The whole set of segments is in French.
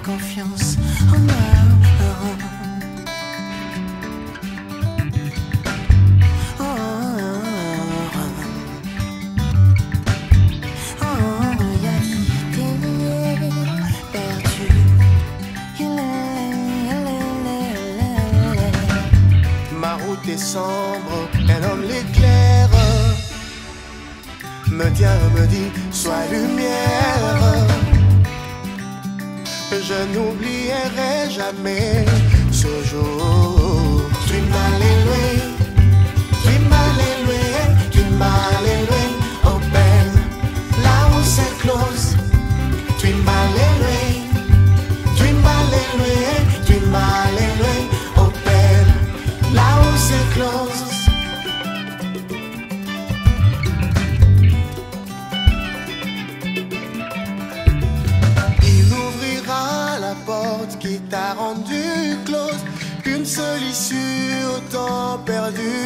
confiance en moi. Ma route est sombre, un homme l'éclaire, me tient, me dit, sois lumière. Je n'oublierai jamais ce jour. Tu m'as élevé, tu m'as élevé, tu m'as élevé au peine, là où c'est close. Tu m'as élevé, tu m'as élevé, tu m'as élevé au peine, là où c'est close. Il ouvrira la porte qui t'a rendu close, qu'une seule issue au temps perdu.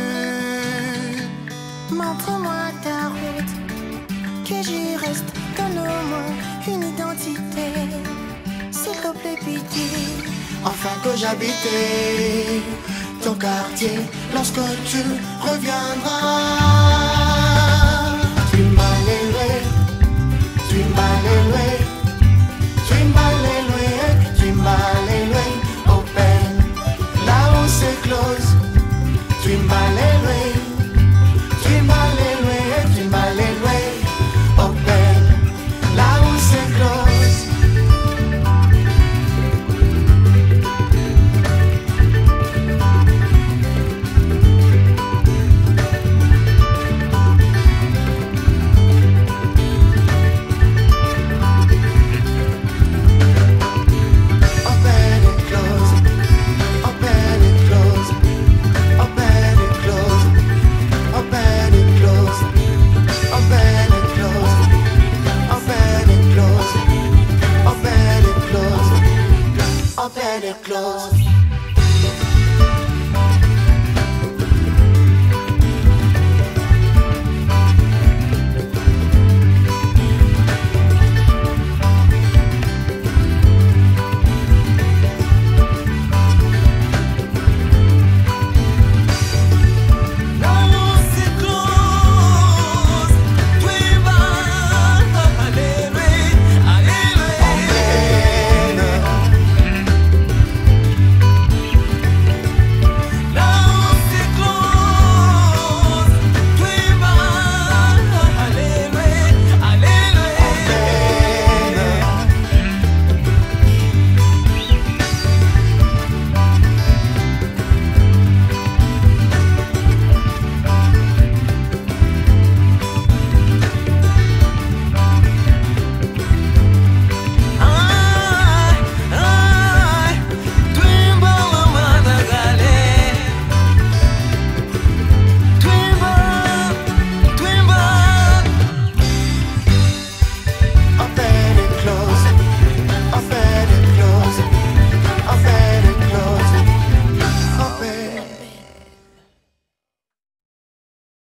Montre-moi ta route, que j'y reste, donne-moi une identité, s'il te plaît pitié. Enfin que j'habitais ton quartier lorsque tu reviendras. Tu m'as élevé, tu m'as élevé, tu m'as élevé, tu m'as élevé au peine, là où c'est close. Tu m'as élevé, tu m'as élevé, tu m'as élevé au peine, là où c'est close. Open it close.